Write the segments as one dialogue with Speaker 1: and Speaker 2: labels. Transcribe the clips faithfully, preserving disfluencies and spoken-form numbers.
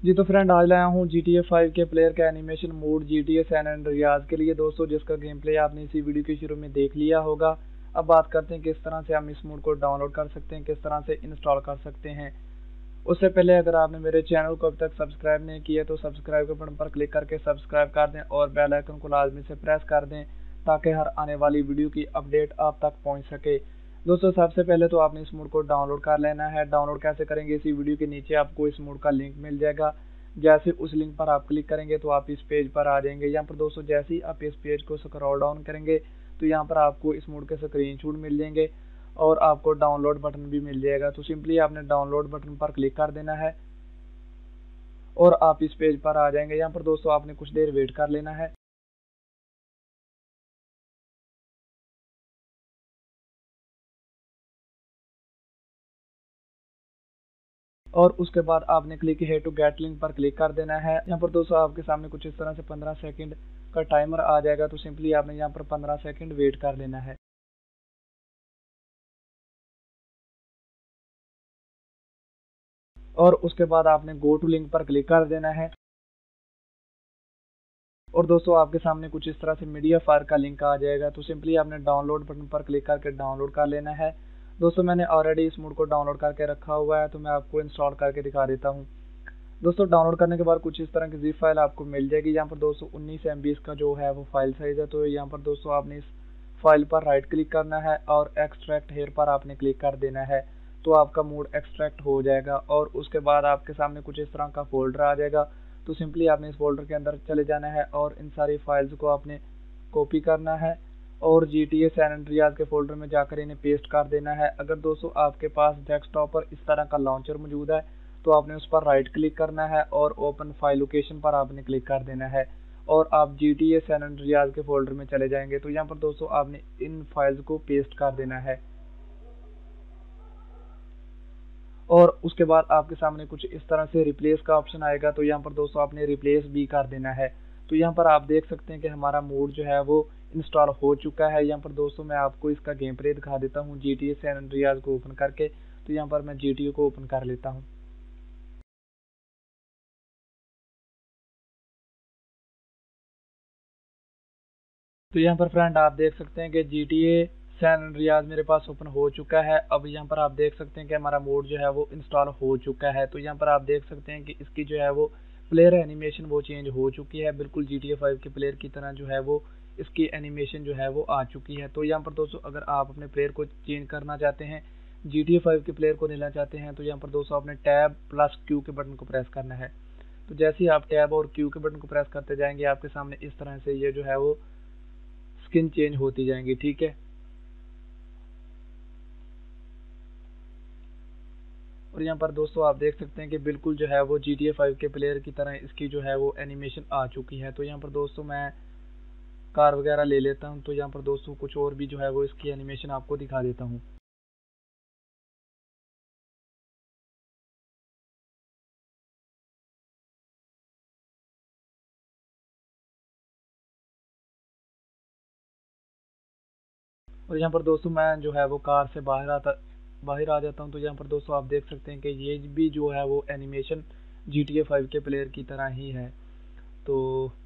Speaker 1: जी तो फ्रेंड आज लाया हूँ जी टी ए फाइव के प्लेयर का animation mode G T A San Andreas के लिए दोस्तों, जिसका गेम प्ले आपने इसी वीडियो के शुरू में देख लिया होगा। अब बात करते हैं किस तरह से हम इस मोड को डाउनलोड कर सकते हैं, किस तरह से इंस्टॉल कर सकते हैं। उससे पहले अगर आपने मेरे चैनल को अभी तक सब्सक्राइब नहीं किया तो सब्सक्राइब के बटन पर क्लिक करके सब्सक्राइब कर दें और बेल आइकन को लाजमी से प्रेस कर दें ताकि हर आने वाली वीडियो की अपडेट आप तक पहुँच सके। दोस्तों सबसे पहले तो आपने इस मोड को डाउनलोड कर लेना है। डाउनलोड कैसे करेंगे, इसी वीडियो के नीचे आपको इस मोड का लिंक मिल जाएगा। जैसे उस लिंक पर आप क्लिक करेंगे तो आप इस पेज पर आ जाएंगे। यहाँ पर दोस्तों जैसे ही आप इस पेज को स्क्रॉल डाउन करेंगे तो यहाँ पर आपको इस मोड के स्क्रीनशॉट मिल जाएंगे और आपको डाउनलोड बटन भी मिल जाएगा। तो सिंपली आपने डाउनलोड बटन पर क्लिक कर देना है और आप इस पेज पर आ जाएंगे। यहाँ पर दोस्तों आपने कुछ देर वेट कर लेना है। और उसके बाद आपने क्लिक है टू गेट लिंक पर क्लिक कर देना है। यहाँ पर दोस्तों आपके सामने कुछ इस तरह से पंद्रह सेकंड का टाइमर आ जाएगा। तो सिंपली आपने यहाँ पर पंद्रह सेकंड वेट कर लेना है। और उसके बाद आपने गो टू लिंक पर क्लिक कर देना है। और दोस्तों आपके सामने कुछ इस तरह से मीडिया फायर का लिंक आ जाएगा। तो सिंपली आपने डाउनलोड बटन पर क्लिक करके डाउनलोड कर लेना है। दोस्तों मैंने ऑलरेडी इस मोड को डाउनलोड करके रखा हुआ है, तो मैं आपको इंस्टॉल करके दिखा देता हूँ। दोस्तों डाउनलोड करने के बाद कुछ इस तरह की ज़िप फाइल आपको मिल जाएगी। यहाँ पर दोस्तों उन्नीस एम बी का जो है वो फाइल साइज है। तो यहाँ पर दोस्तों आपने इस फाइल पर राइट क्लिक करना है और एक्सट्रैक्ट हेयर पर आपने क्लिक कर देना है। तो आपका मोड एक्सट्रैक्ट हो जाएगा और उसके बाद आपके सामने कुछ इस तरह का फोल्डर आ जाएगा। तो सिंपली आपने इस फोल्डर के अंदर चले जाना है और इन सारी फाइल्स को आपने कॉपी करना है और G T A San Andreas के फोल्डर में जाकर इन्हें पेस्ट कर देना है। अगर दोस्तों आपके पास डेस्कटॉप पर इस तरह का लॉन्चर मौजूद है तो आपने उस पर राइट क्लिक करना है और ओपन फाइल लोकेशन पर आपने क्लिक कर देना है और आप G T A San Andreas के फोल्डर में चले जाएंगे। तो यहाँ पर दोस्तों आपने इन फाइल्स को पेस्ट कर देना है और उसके बाद आपके सामने कुछ इस तरह से रिप्लेस का ऑप्शन आएगा। तो यहाँ पर दोस्तों आपने रिप्लेस भी कर देना है। तो यहाँ पर आप देख सकते हैं कि हमारा मोड जो है वो इंस्टॉल हो चुका है। यहाँ पर दोस्तों मैं आपको इसका गेम प्ले दिखा देता हूँ G T A San Andreas को ओपन करके। तो यहाँ पर मैं जी टी ए को ओपन कर लेता हूँ। तो यहाँ पर फ्रेंड आप देख सकते हैं कि G T A San Andreas मेरे पास ओपन हो चुका है। अब यहाँ पर आप देख सकते हैं कि हमारा मोड जो है वो इंस्टॉल हो चुका है। तो यहाँ पर आप देख सकते हैं कि इसकी जो है वो प्लेयर एनिमेशन वो चेंज हो चुकी है। बिल्कुल जी टी ए फाइव के प्लेयर की तरह जो है वो इसकी एनिमेशन जो है वो आ चुकी है। तो यहाँ पर दोस्तों अगर आप अपने प्लेयर को चेंज करना चाहते हैं, जी टी ए फाइव के प्लेयर को लेना चाहते हैं, तो यहाँ पर दोस्तों आपने टैब प्लस क्यू के बटन को प्रेस करना है। तो जैसे ही आप टैब और क्यू के बटन को प्रेस करते जाएंगे आपके सामने इस तरह से ये जो है वो स्किन चेंज होती जाएंगी। ठीक है, और यहाँ पर दोस्तों आप देख सकते हैं कि बिल्कुल जो है वो जी टी ए फाइव के प्लेयर की तरह इसकी जो है वो एनिमेशन आ चुकी है। तो यहाँ पर दोस्तों मैं कार वगैरह ले लेता हूँ। तो यहाँ पर दोस्तों कुछ और भी जो है वो इसकी एनिमेशन आपको दिखा देता हूँ। और यहाँ पर दोस्तों मैं जो है वो कार से बाहर आता बाहर आ जाता हूँ। तो यहाँ पर दोस्तों आप देख सकते हैं कि ये भी जो है वो animation G T A five के प्लेयर की तरह ही है। तो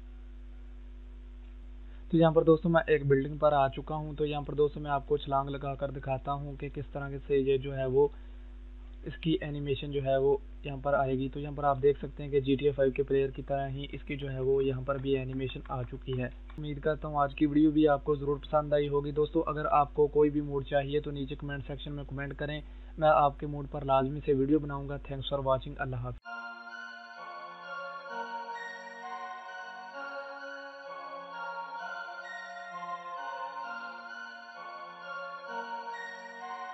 Speaker 1: तो यहाँ पर दोस्तों मैं एक बिल्डिंग पर आ चुका हूँ। तो यहाँ पर दोस्तों मैं आपको छलांग लगा कर दिखाता हूँ कि किस तरह से ये जो है वो इसकी एनिमेशन जो है वो यहाँ पर आएगी। तो यहाँ पर आप देख सकते हैं कि जी टी ए फाइव के प्लेयर की तरह ही इसकी जो है वो यहाँ पर भी एनिमेशन आ चुकी है। उम्मीद करता हूँ आज की वीडियो भी आपको ज़रूर पसंद आई होगी। दोस्तों अगर आपको कोई भी मोड चाहिए तो नीचे कमेंट सेक्शन में कमेंट करें, मैं आपके मोड पर लाजमी से वीडियो बनाऊंगा। Thanks for watching. अल्लाह हाफ़िज़।